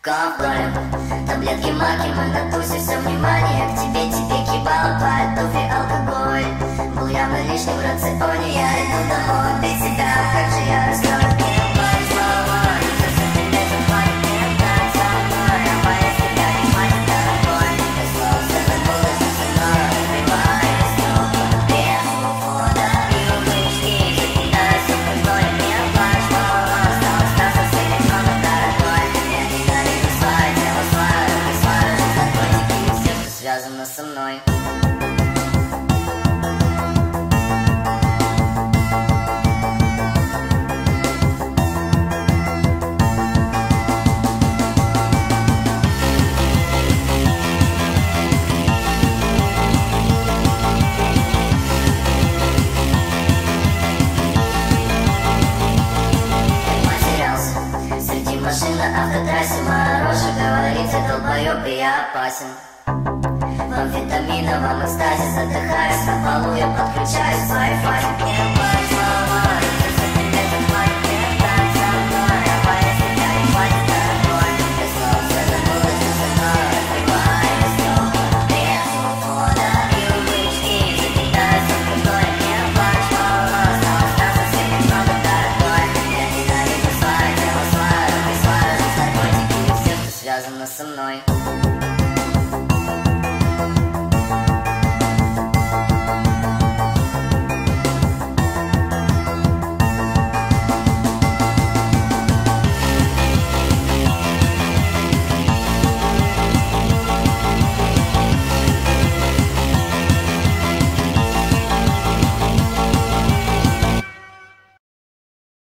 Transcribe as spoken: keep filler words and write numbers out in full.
Ковдолем, таблетки маки, мы на тусе, все внимание к тебе, тебе кибала, по туфе алкоголь был явно лишним в рационе, я иду домой, без тебя, как же я расстроен. Связано со мной. Потерялся среди машин на автотрассе, Мороша говорит, я долбоёб и я опасен. В амфетаминовом экстазе задыхаюсь, на полу я подключаюсь к Wi-Fi. Не хватит слова, за это хватит, не так со мной, а поесть тебя не хватит, дорогой. Без слов все забылось за мной, открываю листок, без ухода и увычки, закидаюсь алкоголь. Не хватит слова, осталось там совсем немного, дорогой. Я ненавижу свое тело, свою, и свою жизнь, наркотики и все, что связано со мной.